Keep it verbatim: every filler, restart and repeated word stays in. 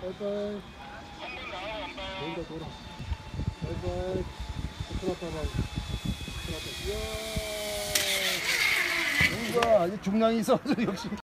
빠이빠이. 돌다 돌아. 빠이빠이. 코코넛 봐봐. 코코넛. 이야. 뭔가 아주 중량이 있어서 역시.